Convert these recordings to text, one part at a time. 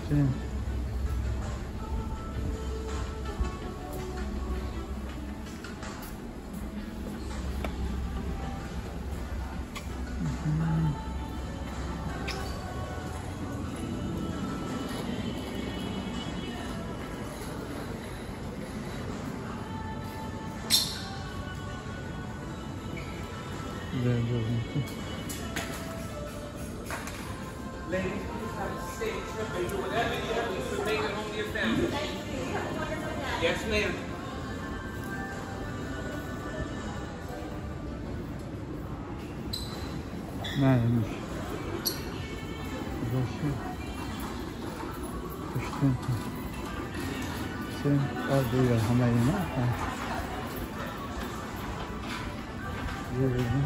7. Да, да. Ladies, please have a safe trip and do whatever you have to do to make it home to your family. Yes, ma'am. Neymiş? Burası. Kışkıntı. Sen aldığı yer hamayına. Yürüdüm.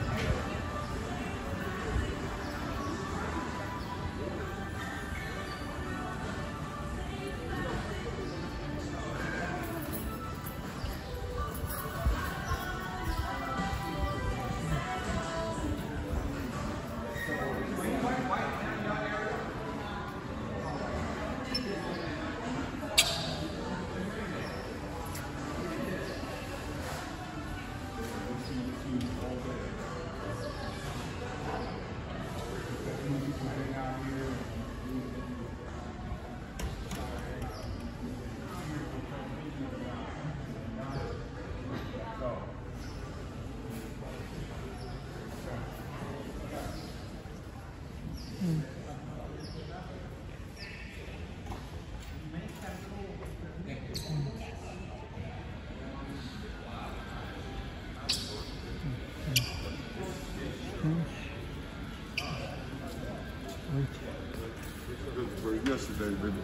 Yesterday, baby.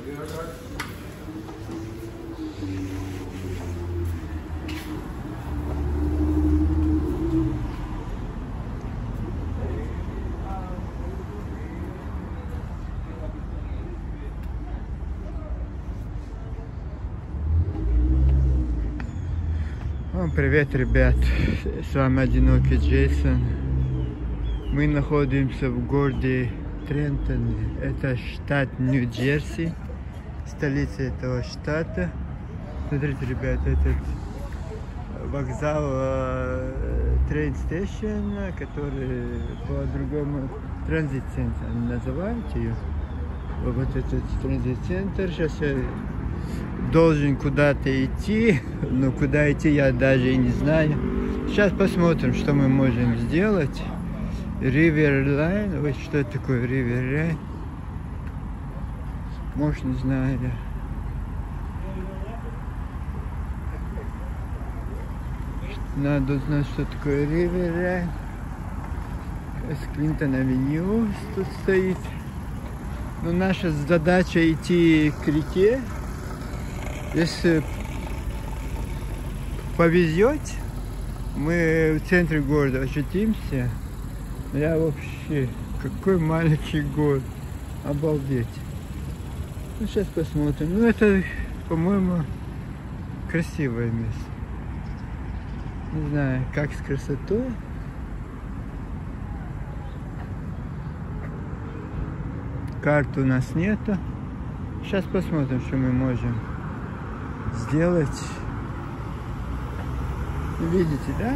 Привет, ребят, с вами Одинокий Джейсон. Мы находимся в городе Трентон, это штат Нью-Джерси, столица этого штата. Смотрите, ребят, этот вокзал Train Station, который по-другому транзит-центр называют ее. Вот этот транзит-центр. Сейчас я должен куда-то идти, но куда идти я даже и не знаю. Сейчас посмотрим, что мы можем сделать. Riverline, ой, что это такое Riverline? Может, не знаю. Надо узнать, что такое Riverline. С Клинтон-авеню тут стоит. Но наша задача идти к реке. Если повезет, мы в центре города очутимся. Я вообще, какой маленький город, обалдеть. Ну, сейчас посмотрим. Ну, это, по-моему, красивое место. Не знаю, как с красотой. Карты у нас нету. Сейчас посмотрим, что мы можем сделать. Видите, да?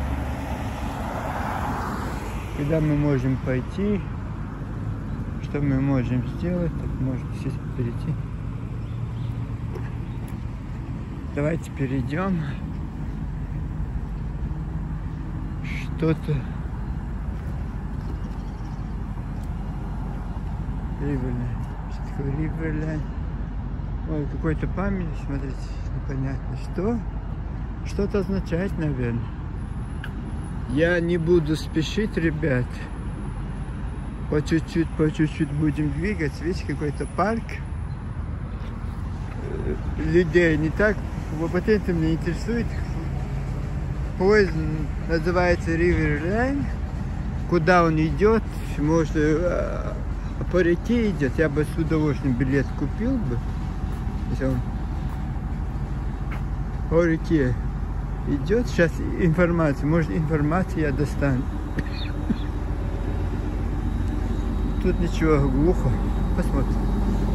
Куда мы можем пойти, что мы можем сделать, так можно здесь перейти. Давайте перейдем. Что-то Риверлайн. Что такое Риверлайн? Ой, какой-то память, смотрите, непонятно что. Что-то означает, наверное. Я не буду спешить, ребят. По чуть-чуть будем двигаться. Видите, какой-то парк. Людей не так. Вот это меня интересует. Поезд называется Riverline. Куда он идет? Может, по реке идет. Я бы с удовольствием билет купил бы. Если он по реке идет. Сейчас информация. Может, информацию я достану. Тут ничего, глухо. Посмотрим.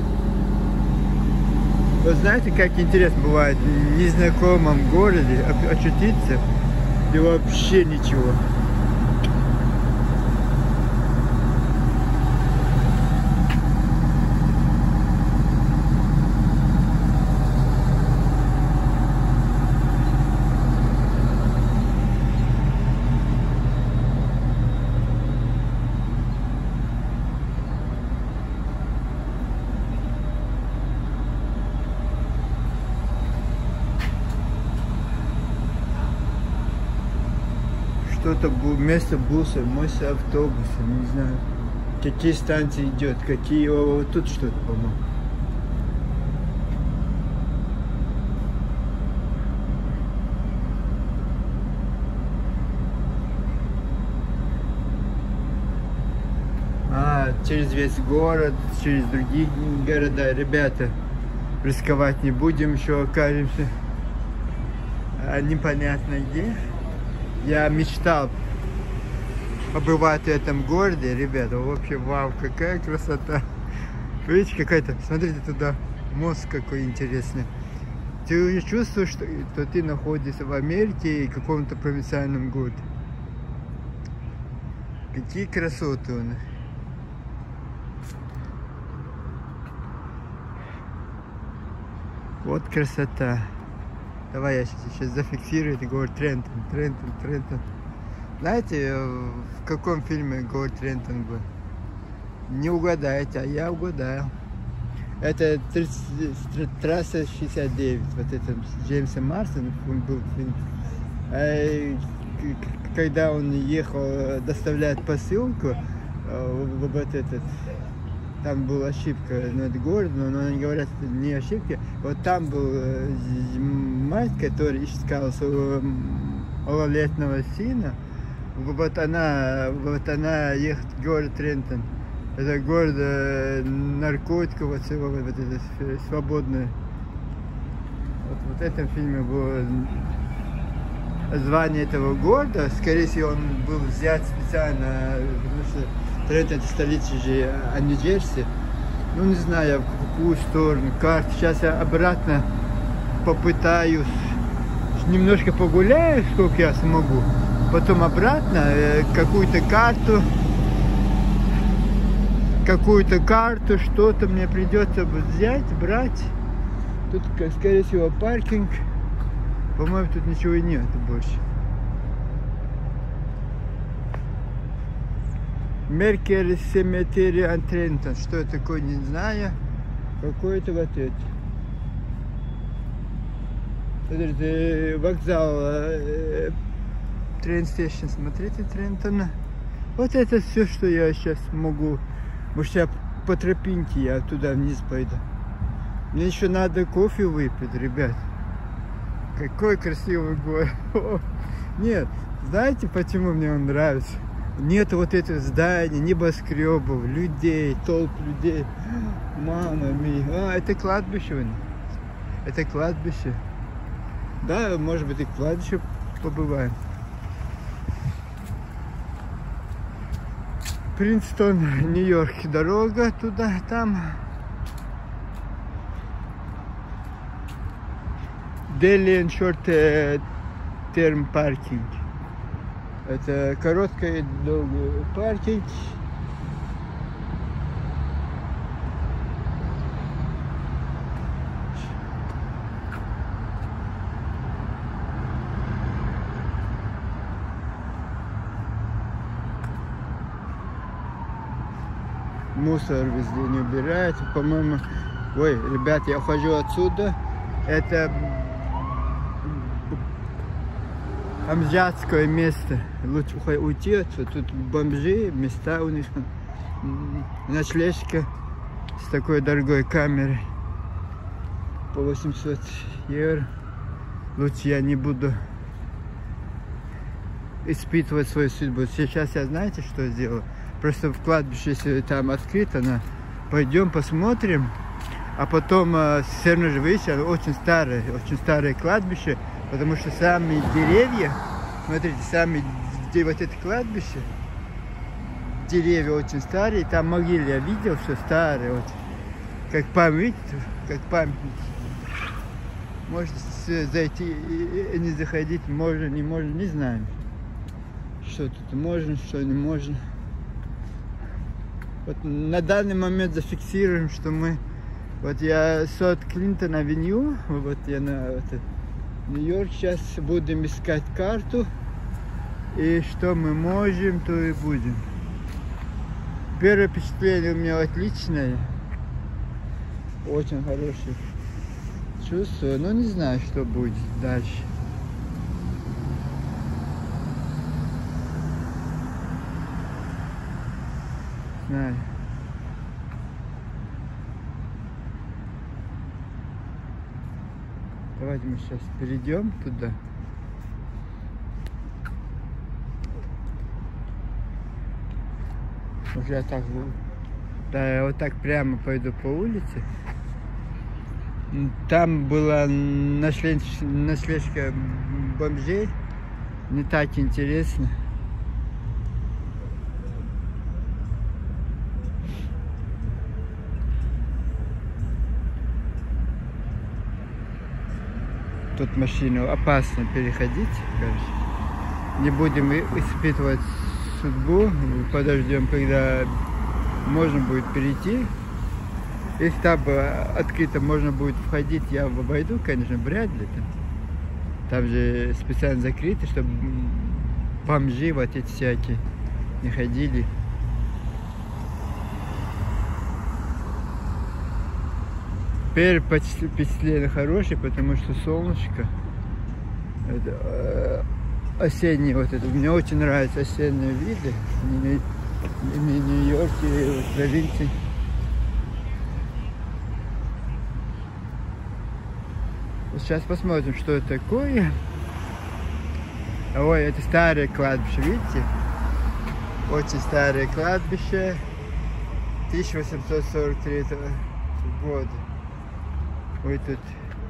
Вот знаете, как интересно бывает в незнакомом городе очутиться и вообще ничего. Что-то вместо буса, вместо автобуса, не знаю, какие станции идет, какие, вот тут что-то, по-моему. Через весь город, через другие города. Ребята, рисковать не будем, еще окажемся непонятно где. Я мечтал побывать в этом городе, ребята, вообще вау, какая красота. Видите, какая-то, смотрите туда, мост какой интересный. Ты уже чувствуешь, что ты находишься в Америке и в каком-то провинциальном городе. Какие красоты у нас. Вот красота. Давай я сейчас зафиксирую это город Трентон. Трентон. Знаете, в каком фильме город Трентон был? Не угадаете, а я угадаю. Это трасса 69. Вот это с Джеймсом Марсом был фильм. Когда он ехал доставлять посылку, вот этот. Там была ошибка над городом, но они говорят, что не ошибка. Вот там был мать, которая искала своего малолетнего сына. Вот она ехала в город Трентон. Это город наркотиков, всего вот это свободное. Вот в этом фильме было звание этого города. Скорее всего, он был взят специально, потому что Трентон — это столица же Нью-Джерси. Ну, не знаю, в какую сторону карты. Сейчас я обратно попытаюсь, немножко погуляю, сколько я смогу. Потом обратно какую-то карту, что-то мне придется взять, брать. Тут, скорее всего, паркинг. По-моему, тут ничего и нет больше. Меркер Cemetery Трентон. Что это такое, не знаю. Какой-то вот это. Смотрите, вокзал Train Station. Смотрите, Трентона. Вот это все, что я сейчас могу. Может, я по тропинке я туда вниз пойду. Мне еще надо кофе выпить, ребят. Какой красивый город. Нет, знаете, почему мне он нравится? Нет вот этих зданий, небоскребов, людей, толп людей. Мама мия. Это кладбище. Это кладбище. Да, может быть, и кладбище побываем. Принстон, Нью-Йорк, дорога туда, там. Daily and Short Term Parking. Это короткий и долгий паркинг. Мусор везде не убирает. По-моему, ой, ребят, я ухожу отсюда. Это бомжатское место. Лучше уйти отсюда. Тут бомжи, места у них. Ночлежка с такой дорогой камерой. По 800 евро. Лучше я не буду испытывать свою судьбу. Сейчас я, знаете, что сделаю? Просто в кладбище, если там открыто, пойдем посмотрим. А потом все равно же выйти, очень старое кладбище. Потому что сами деревья, смотрите, вот это кладбище, деревья очень старые, там могилы я видел, все старые, вот, как память, Может зайти и не заходить, можно, не можно, не знаем. Что тут можно, что не можно. Вот на данный момент зафиксируем, что мы... Вот я Сот Клинтон Авеню, вот я на Нью-Йорк, сейчас будем искать карту. И что мы можем, то и будем. Первое впечатление у меня отличное. Очень хорошее чувство. Но не знаю, что будет дальше. Знаю. Давайте мы сейчас перейдем туда. Уже я так, да, я вот так прямо пойду по улице. Там была ночлежка бомжей. Не так интересно. Тут машину опасно переходить, короче. Не будем испытывать судьбу. Подождем, когда можно будет перейти. Если там открыто можно будет входить, я обойду, конечно, вряд ли. Там же специально закрыто, чтобы бомжи вот эти всякие не ходили. Теперь впечатление хорошее, потому что солнышко. Это, осенние вот это. Мне очень нравятся осенние виды. В Нью-Йорке, в провинции. Сейчас посмотрим, что это такое. Ой, это старое кладбище, видите? Очень старое кладбище. 1843 года. Ой, тут,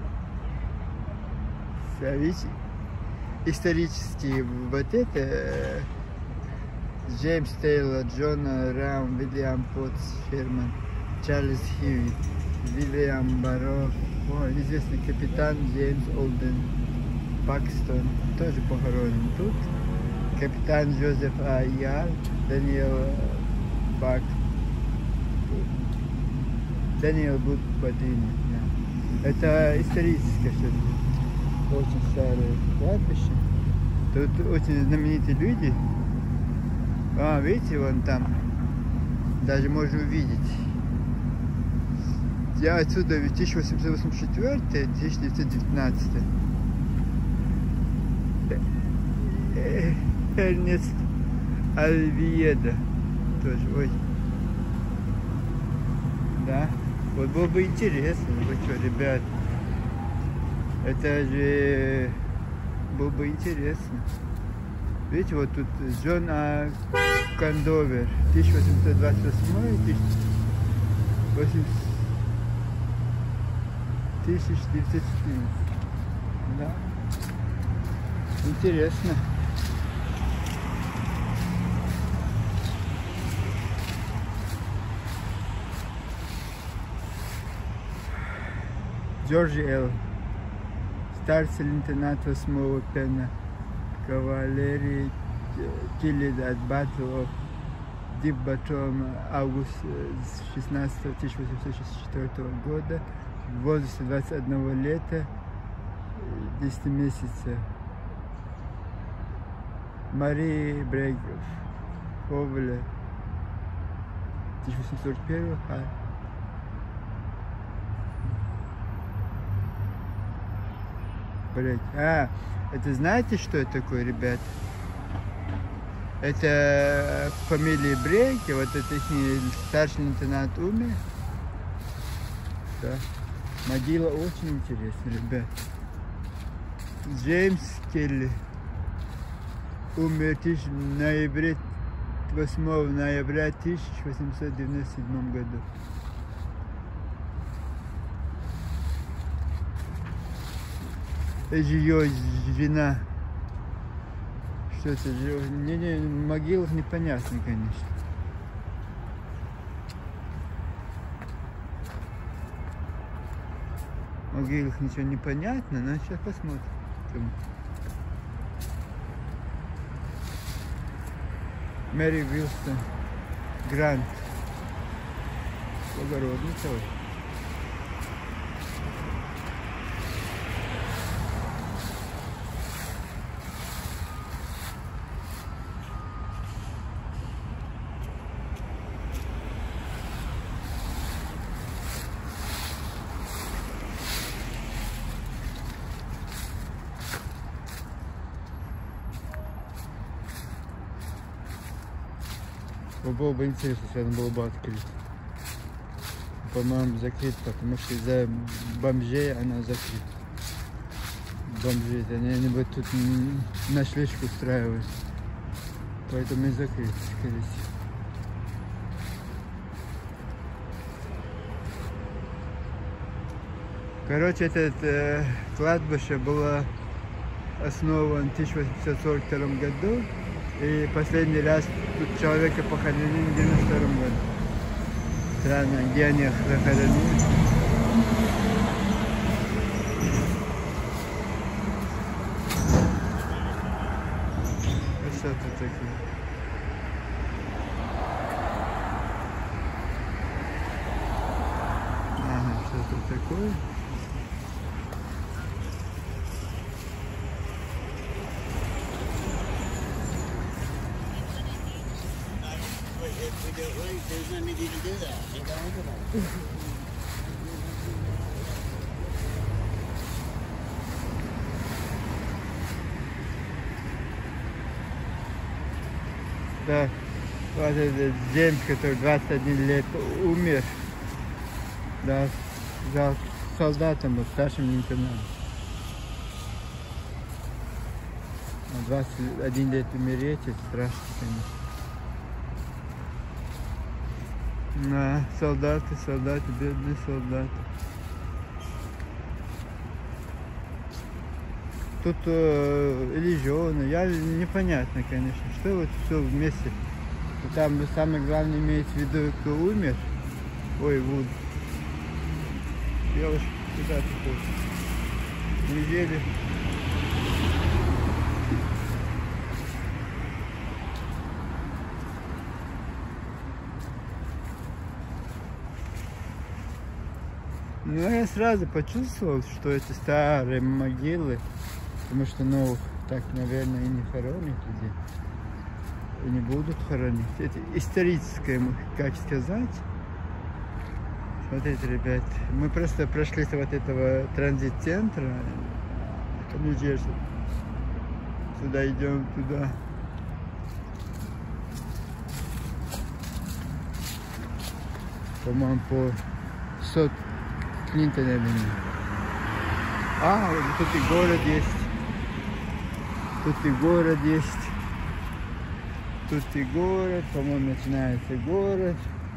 видите, исторические, вот это, Джеймс Тейлор, Джон Раун, Вильям Потс, Шерман, Чарльз Хьюитт, Вильям Барро, известный капитан Джеймс Олден, Пакстон, тоже похоронен тут, капитан Джозеф Яр, Даниэл Бак, Даниэл Будбадини. Это историческое все-таки, очень старое кладбище. Тут очень знаменитые люди. Видите, вон там, даже можно увидеть. Я отсюда 1884-1919. Эрнест Альвиеда тоже, ой. Да. Вот было бы интересно, вы что, ребят, это же было бы интересно. Видите, вот тут Джон Кондовер, 1828-1914. Да. Интересно. Джорджи Л. Старший лейтенант 8-го пена кавалерии, killed at Battle of Deep Bottom, август 16 1864 года, в возрасте 21 лета, 10 месяцев. Мари Брегов, Ховле, 1841. Это знаете, что это такое, ребят? Это фамилия Брейки, вот это их старший лейтенант умер. Да. Могила очень интересная, ребят. Джеймс Келли умер 8 ноября 1897 году. Это ее жена. Что это? В могилах непонятно, конечно. могилах ничего не понятно, но сейчас посмотрим. Мэри Уилсон Грант. Благородница. Было бы интересно, если он был бы открыт. По-моему, закрыт, потому что из-за бомжей она закрыта. Бомжи, они бы тут ночлежку устраивают. Поэтому и закрыт, скорее всего. Короче, это кладбище было основано в 1842 году. И последний раз тут человека похоронили в 92 году. Странно, где они их захоронили. Что тут такое? Ага, что тут такое? There's no need to do that. You know? Да, вот этот Джеймс, который 21 лет умер, да, за солдатом, вот, старшим лейтенантом. 21 лет умереть, это страшно, конечно. Да, солдаты, бедные солдаты. Тут легионы, непонятно, конечно, что вот все вместе. Там самое главное имеется в виду, кто умер. Ой, Вуд. Девушка, куда ты ходишь? Недели. Ну, я сразу почувствовал, что это старые могилы, потому что новых так, наверное, и не хоронят людей, и не будут хоронить. Это историческое, как сказать. Смотрите, ребят, мы просто прошли с вот этого транзит-центра, Нью-Джерси. Сюда идем, туда. По-моему, по сот Клинтона Авеню. А, вот тут и город есть. Тут и город есть. Тут и город, по-моему, начинается город.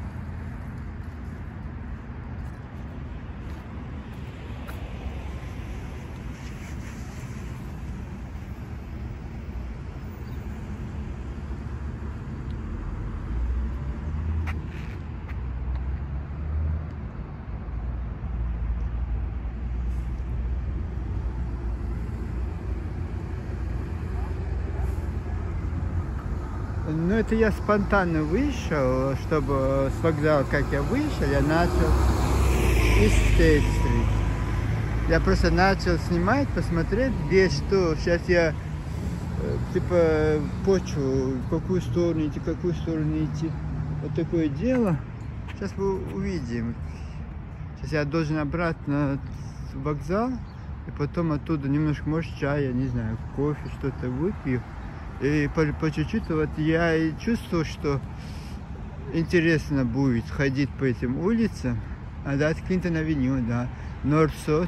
Ну, это я спонтанно вышел, чтобы с вокзала, как я вышел, я начал из Стейт-стрит. Я просто начал снимать, посмотреть, где что. Сейчас я, типа, почву, в какую сторону идти, Вот такое дело. Сейчас мы увидим. Сейчас я должен обратно в вокзал, и потом оттуда немножко, может, чая, не знаю, кофе, что-то выпью. И по чуть-чуть вот я и чувствую, что интересно будет ходить по этим улицам. А да, Клинтон Авеню, да, Норд-Сот.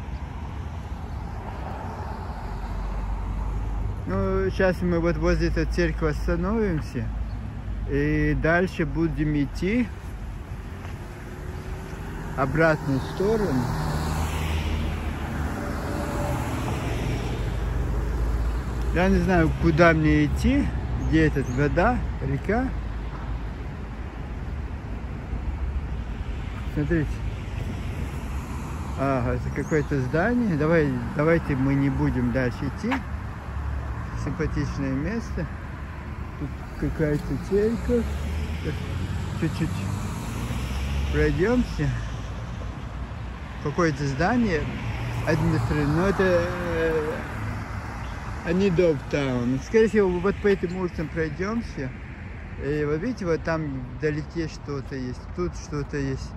Ну, сейчас мы вот возле этой церкви остановимся. И дальше будем идти обратную сторону. Я не знаю, куда мне идти, где эта вода, река. Смотрите. Ага, это какое-то здание. Давайте мы не будем дальше идти. Симпатичное место. Тут какая-то церковь. Чуть-чуть пройдемся. Какое-то здание. Одной стороны, но это не Доптаун. Скорее всего, вот по этим улицам пройдемся. И вот видите, вот там вдалеке что-то есть. Тут что-то есть.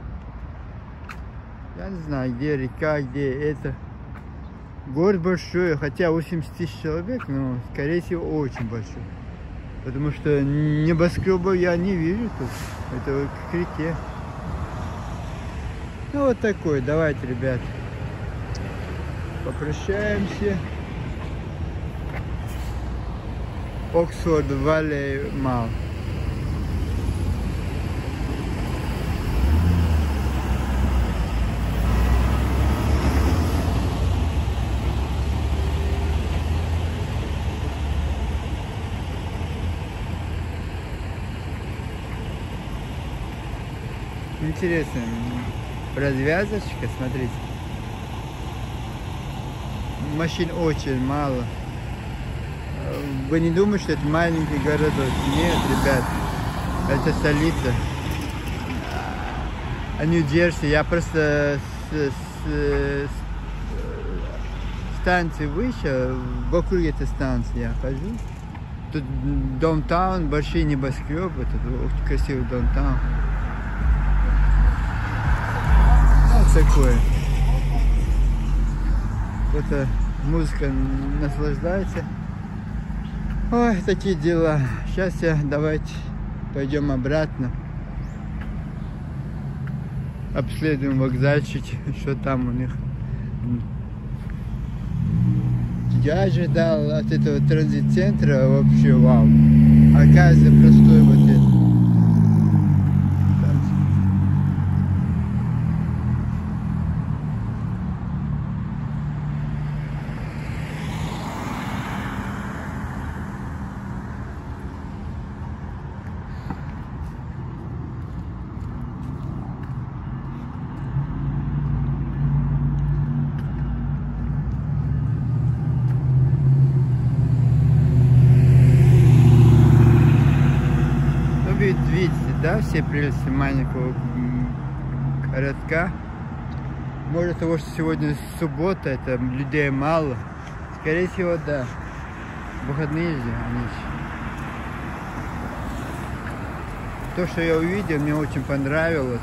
Я не знаю, где река, где это. Город большой, хотя 80 тысяч человек, но, скорее всего, очень большой. Потому что небоскребов я не вижу тут. Это вот к реке. Ну, вот такой. Давайте, ребят, попрощаемся. Оксфорд Валлей Мall. Интересно, развязочка, смотрите. Машин очень мало. Вы не думаете, что это маленький городок? Нет, ребят, это столица. А Нью-Джерси, я просто с станции выше, вокруг этой станции я хожу. Тут даунтаун, большие небоскребы, тут очень красивый даунтаун. Такое. Вот музыка наслаждается. Ой, такие дела. Сейчас давайте пойдем обратно. Обследуем вокзальчик, что там у них. Я ожидал от этого транзит-центра вообще вау. Оказывается, простой вот это. Видите, да, все прелести маленького городка. Может, того, что сегодня суббота, это людей мало. Скорее всего, да. Выходные же они. То, что я увидел, мне очень понравилось.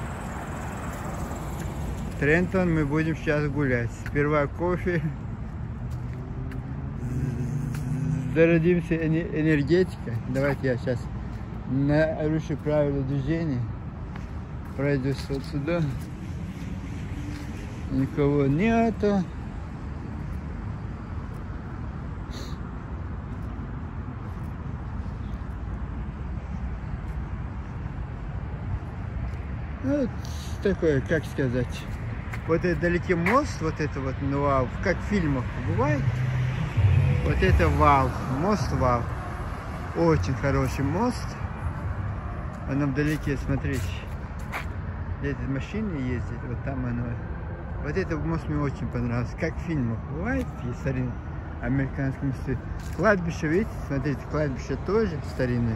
Трентон, мы будем сейчас гулять. Сперва кофе. Зародимся энергетикой. Давайте я сейчас нарушу правила движения. Пройдусь вот сюда. Никого нету. Вот такое, как сказать. Вот это вдалеке мост, вот это вот, ну вау, как в фильмах бывает. Вот это вау, мост вау. Очень хороший мост. Она вдалеке, смотрите. Где эти машины ездят, вот там оно. Вот этот мост мне очень понравился. Как в фильмах бывает, есть старинные американские мосты. Кладбище, видите, смотрите, кладбище тоже старинное.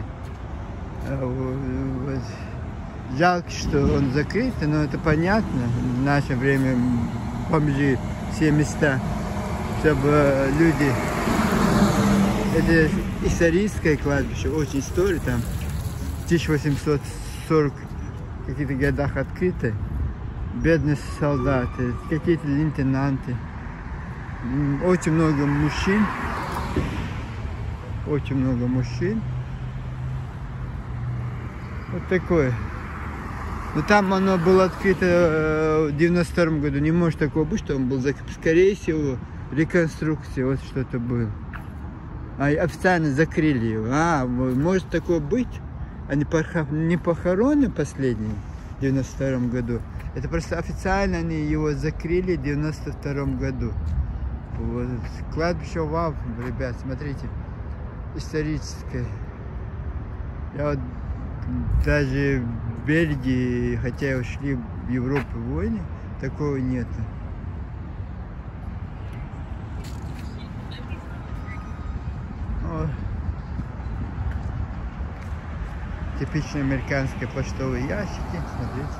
Вот. Жалко, что он закрыт, но это понятно. В наше время бомжи все места, чтобы люди... Это историческое кладбище, очень история там. В 1840 каких-то годах открыто. Бедные солдаты, какие-то лейтенанты. Очень много мужчин. Очень много мужчин. Вот такое. Но там оно было открыто в 92 году. Не может такого быть, что он был закрыт. Скорее всего, реконструкция, вот что-то было. А официально закрыли его. Может такое быть? Они не похороны последние в 92 году. Это просто официально они его закрыли в 92 году. Вот. Кладбище вау, ребят, смотрите. Историческое. Я вот даже в Бельгии, хотя ушли в Европу войны, такого нету. О, типичные американские почтовые ящики, смотрите.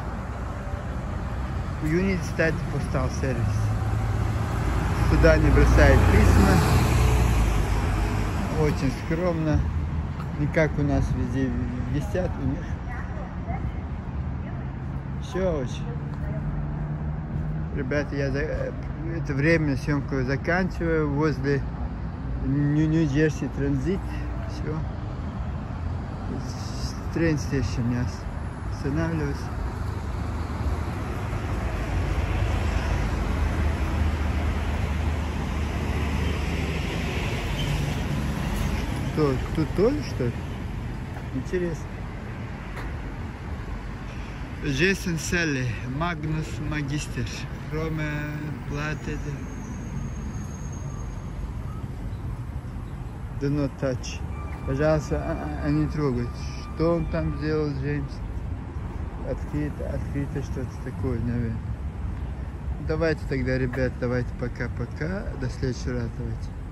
Unit State Postal Service. Сюда не бросают письма. Очень скромно. Не как у нас везде висят, у них все очень. Ребята, я это время съемку заканчиваю возле Нью-Джерси Транзит. Все. Train Station я останавливаюсь. Что, тут тоже, что ли? Интересно. Джейсон Селли, Магнус Магистер, Роме Платед. Do not touch. Пожалуйста, не трогать. Что он там сделал, Джеймс? Открыто что-то такое, наверное. Давайте тогда, ребят, давайте пока-пока. До следующего раза, давайте.